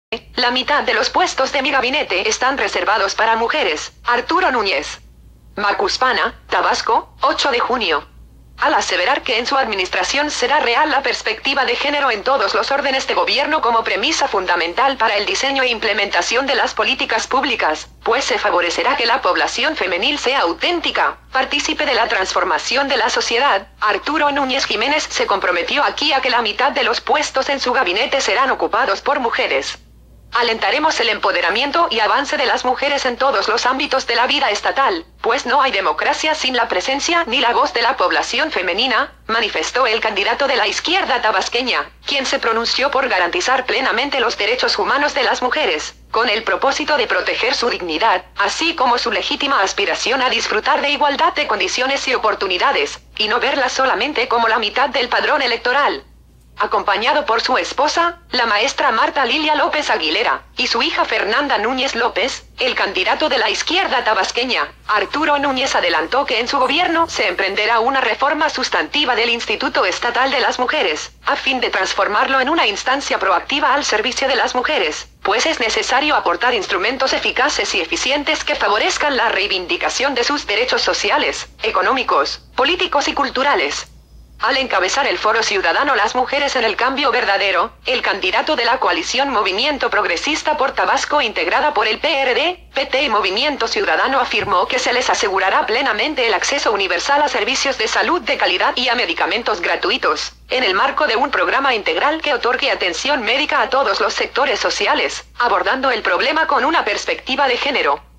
La mitad de los puestos de mi gabinete están reservados para mujeres. Arturo Núñez. Macuspana, Tabasco, 8 de junio. Al aseverar que en su administración será real la perspectiva de género en todos los órdenes de gobierno como premisa fundamental para el diseño e implementación de las políticas públicas, pues se favorecerá que la población femenil sea auténtica, partícipe de la transformación de la sociedad, Arturo Núñez Jiménez se comprometió aquí a que la mitad de los puestos en su gabinete serán ocupados por mujeres. Alentaremos el empoderamiento y avance de las mujeres en todos los ámbitos de la vida estatal, pues no hay democracia sin la presencia ni la voz de la población femenina, manifestó el candidato de la izquierda tabasqueña, quien se pronunció por garantizar plenamente los derechos humanos de las mujeres, con el propósito de proteger su dignidad, así como su legítima aspiración a disfrutar de igualdad de condiciones y oportunidades, y no verlas solamente como la mitad del padrón electoral. Acompañado por su esposa, la maestra Marta Lilia López Aguilera, y su hija Fernanda Núñez López, el candidato de la izquierda tabasqueña, Arturo Núñez adelantó que en su gobierno se emprenderá una reforma sustantiva del Instituto Estatal de las Mujeres, a fin de transformarlo en una instancia proactiva al servicio de las mujeres, pues es necesario aportar instrumentos eficaces y eficientes que favorezcan la reivindicación de sus derechos sociales, económicos, políticos y culturales. Al encabezar el Foro Ciudadano Las Mujeres en el Cambio Verdadero, el candidato de la coalición Movimiento Progresista por Tabasco integrada por el PRD, PT y Movimiento Ciudadano afirmó que se les asegurará plenamente el acceso universal a servicios de salud de calidad y a medicamentos gratuitos, en el marco de un programa integral que otorgue atención médica a todos los sectores sociales, abordando el problema con una perspectiva de género.